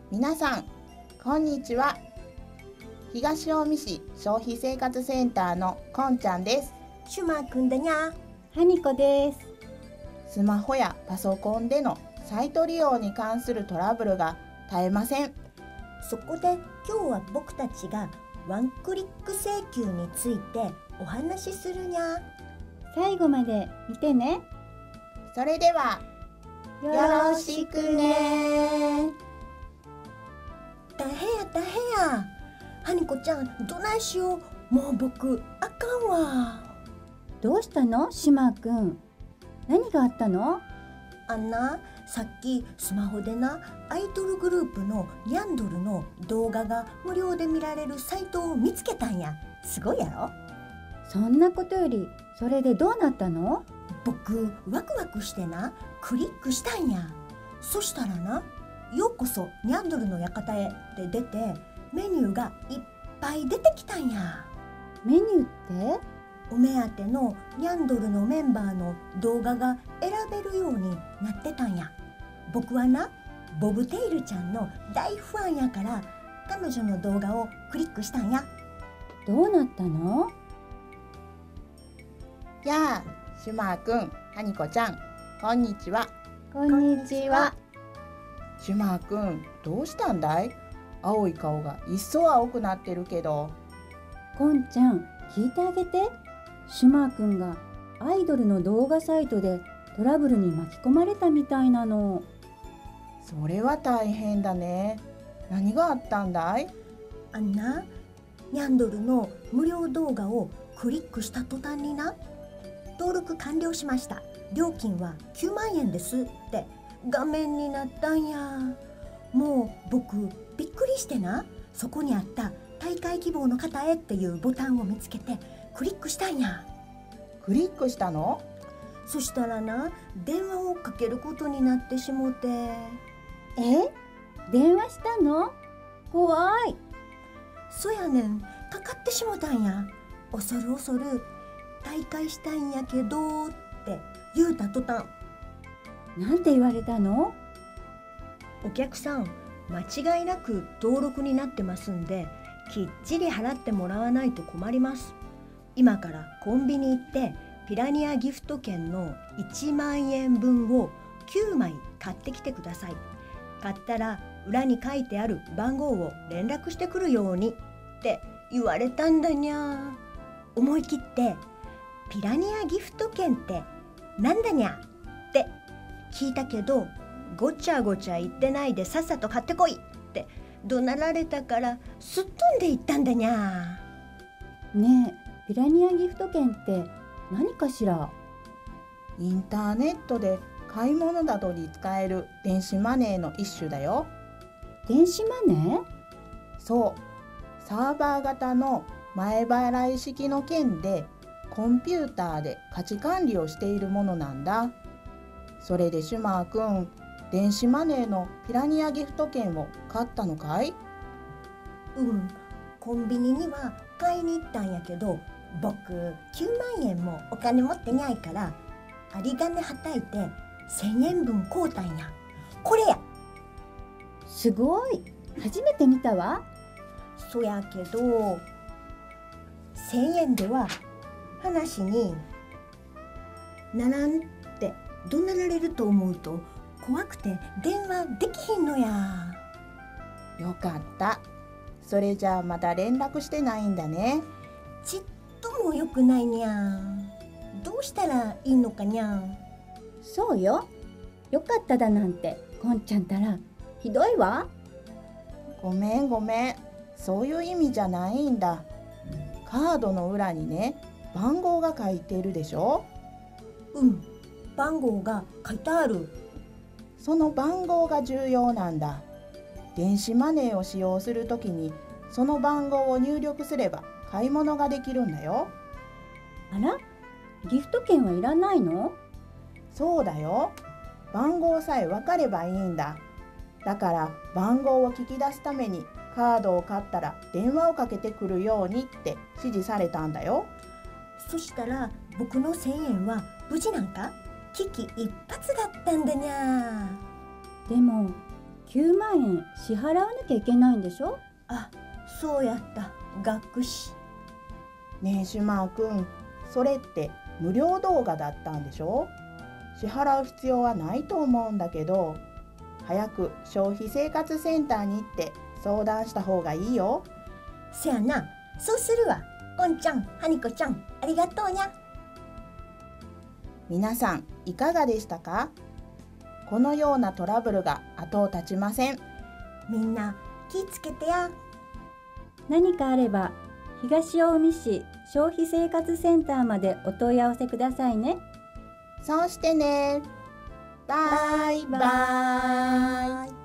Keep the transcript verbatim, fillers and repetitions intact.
皆さんこんにちは。東近江市消費生活センターのこんちゃんです。 シュマくんだにゃ。 はにこです。 スマホやパソコンでのサイト利用に関するトラブルが絶えません。 そこで今日は僕たちがワンクリック請求についてお話しするにゃ。 最後まで見てね。 それではよろしくね。 大変や大変や。はにこちゃんどないしよう。もう僕あかんわ。 どうしたの、しまくん。何があったの？ あんな、さっきスマホでなアイドルグループのニャンドルの動画が無料で見られるサイトを見つけたんや。すごいやろ。 そんなことよりそれでどうなったの？ 僕ワクワクしてなクリックしたんや。そしたらな、ようこそニャンドルの館へって出てメニューがいっぱい出てきたんや。 メニューって？ お目当てのニャンドルのメンバーの動画が選べるようになってたんや。僕はなボブテイルちゃんの大ファンやから彼女の動画をクリックしたんや。 どうなったの？ やあ、シュマーくん、はにこちゃん、こんにちは。 こんにちは。 シュマーくん、どうしたんだい？青い顔が一層青くなってるけど。 こんちゃん、聞いてあげて。しまくんがアイドルの動画サイトでトラブルに巻き込まれたみたいなの。 それは大変だね。何があったんだい？ あんな、ニャンドルの無料動画をクリックした途端にな、登録完了しました、料金はきゅうまんえんですって画面になったんや。もう僕びっくりしてな、そこにあった大会希望の方へっていうボタンを見つけてクリックしたんや。 クリックしたの？ そしたらな、電話をかけることになってしもて。 え？電話したの？怖い。 そやねん、かかってしもたんや。恐る恐る大会したいんやけどって言うた途端、 なんて言われたの？ お客さん間違いなく登録になってますんで、きっちり払ってもらわないと困ります。今からコンビニ行ってピラニアギフト券のいちまんえんぶんをきゅうまい買ってきてください。買ったら裏に書いてある番号を連絡してくるようにって言われたんだにゃ。思い切ってピラニアギフト券ってなんだにゃって聞いたけど、ごちゃごちゃ言ってないでさっさと買ってこいって怒鳴られたからすっ飛んでいったんだにゃ。 ねえ、ピラニアギフト券って何かしら？ インターネットで買い物などに使える電子マネーの一種だよ。 電子マネー？ そう、サーバー型の前払い式の券でコンピューターで価値管理をしているものなんだ。それでシュマーくん、電子マネーのピラニアギフト券を買ったのかい？ うん、コンビニには買いに行ったんやけど、僕きゅうまんえんもお金持ってないから有り金はたいてせんえんぶん買うたんや。これや。 すごい。初めて見たわ。 そやけどせんえんでは話にならんって怒鳴られると思うと怖くて電話できひんのや。 よかった。それじゃあまだ連絡してないんだね。 ちっともよくないにゃ。どうしたらいいのかにゃ。 そうよ。よかっただなんてこんちゃんたらひどいわ。 ごめんごめん。そういう意味じゃないんだ。カードの裏にね、番号が書いてるでしょ？ うん、番号が書いてある。 その番号が重要なんだ。電子マネーを使用するときにその番号を入力すれば買い物ができるんだよ。 あら、ギフト券はいらないの？ そうだよ。番号さえ分かればいいんだ。だから番号を聞き出すためにカードを買ったら電話をかけてくるようにって指示されたんだよ。 そしたら僕のせんえんは無事なんか？危機一髪だったんだにゃ。 でもきゅうまんえん支払わなきゃいけないんでしょ。 あ、そうやった。学士。 ねえシュマーくん、それって無料動画だったんでしょ。支払う必要はないと思うんだけど、早く消費生活センターに行って相談した方がいいよ。 せやな、そうするわ。こんちゃん、はにこちゃん、ありがとうにゃ。 皆さんいかがでしたか。このようなトラブルが後を絶ちません。 みんな気ぃつけてや。 何かあれば東近江市消費生活センターまでお問い合わせくださいね。 そうしてね。バイバイ。